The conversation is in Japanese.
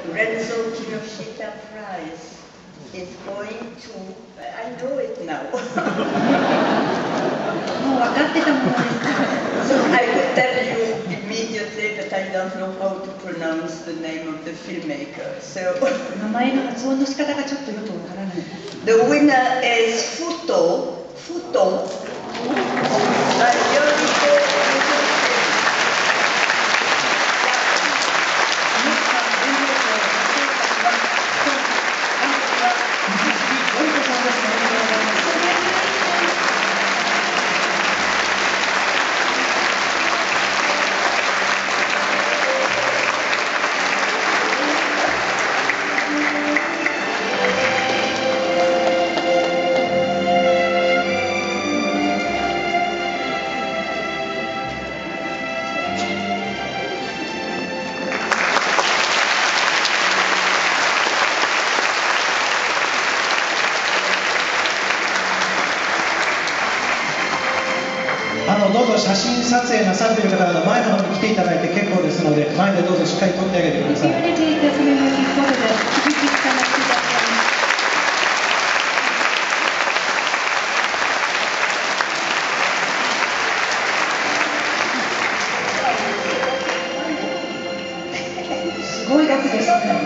Renzo Kinoshita Prize is going to, I know it now. もう分かってたものですから。 So I could tell you immediately that I don't know how to pronounce the name of the filmmaker. So 名前の発音の仕方がちょっとよくわからない。 the winner is Futon by Yoriko Mizushiri. どうぞ写真撮影なさっている方は前の方に来ていただいて結構ですので、前でどうぞしっかり撮ってあげてください。 すごい額ですね。